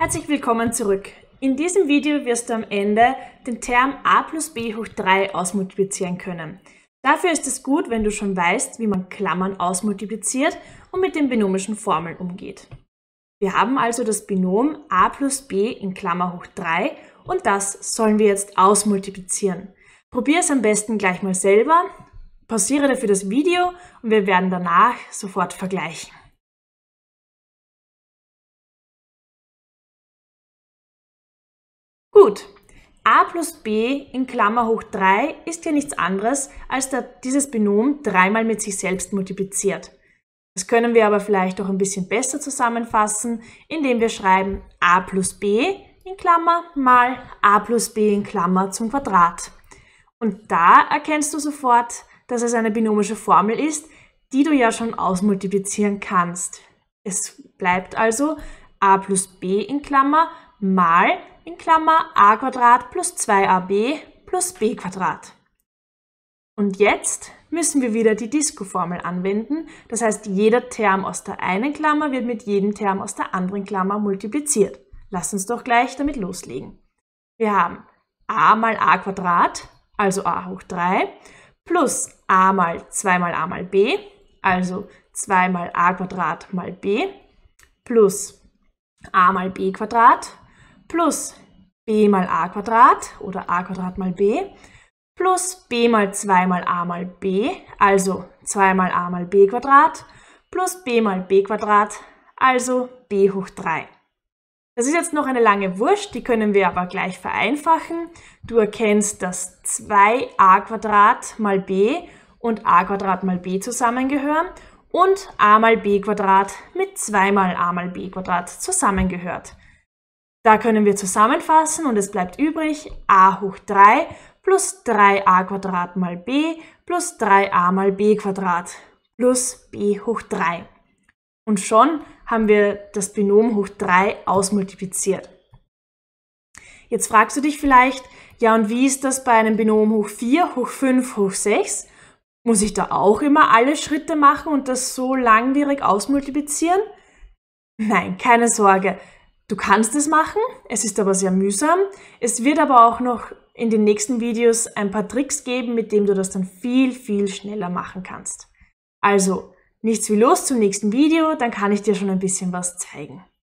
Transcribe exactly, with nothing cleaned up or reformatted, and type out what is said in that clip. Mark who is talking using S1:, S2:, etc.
S1: Herzlich willkommen zurück. In diesem Video wirst du am Ende den Term a plus b hoch drei ausmultiplizieren können. Dafür ist es gut, wenn du schon weißt, wie man Klammern ausmultipliziert und mit den binomischen Formeln umgeht. Wir haben also das Binom a plus b in Klammer hoch drei und das sollen wir jetzt ausmultiplizieren. Probier es am besten gleich mal selber, pausiere dafür das Video und wir werden danach sofort vergleichen. Gut, a plus b in Klammer hoch drei ist ja nichts anderes, als dass dieses Binom dreimal mit sich selbst multipliziert. Das können wir aber vielleicht auch ein bisschen besser zusammenfassen, indem wir schreiben a plus b in Klammer mal a plus b in Klammer zum Quadrat. Und da erkennst du sofort, dass es eine binomische Formel ist, die du ja schon ausmultiplizieren kannst. Es bleibt also a plus b in Klammer mal in Klammer a Quadrat plus zwei a b plus b Quadrat. Und jetzt müssen wir wieder die Disko-Formel anwenden. Das heißt, jeder Term aus der einen Klammer wird mit jedem Term aus der anderen Klammer multipliziert. Lass uns doch gleich damit loslegen. Wir haben a mal a Quadrat, also a hoch drei, plus a mal zwei mal a mal b, also zwei mal a Quadrat mal b, plus a mal b Quadrat, plus b mal a Quadrat oder a Quadrat mal b, plus b mal zwei mal a mal b, also zwei mal a mal b Quadrat, plus b mal b Quadrat, also b hoch drei. Das ist jetzt noch eine lange Wurst, die können wir aber gleich vereinfachen. Du erkennst, dass zwei a Quadrat mal b und a Quadrat mal b zusammengehören und a mal b Quadrat mit zwei mal a mal b Quadrat zusammengehört. Da können wir zusammenfassen und es bleibt übrig a hoch drei plus drei a Quadrat mal b plus drei a mal b Quadrat plus b hoch drei. Und schon haben wir das Binom hoch drei ausmultipliziert. Jetzt fragst du dich vielleicht, ja und wie ist das bei einem Binom hoch vier, hoch fünf, hoch sechs? Muss ich da auch immer alle Schritte machen und das so langwierig ausmultiplizieren? Nein, keine Sorge. Du kannst es machen, es ist aber sehr mühsam. Es wird aber auch noch in den nächsten Videos ein paar Tricks geben, mit denen du das dann viel, viel schneller machen kannst. Also, nichts wie los zum nächsten Video, dann kann ich dir schon ein bisschen was zeigen.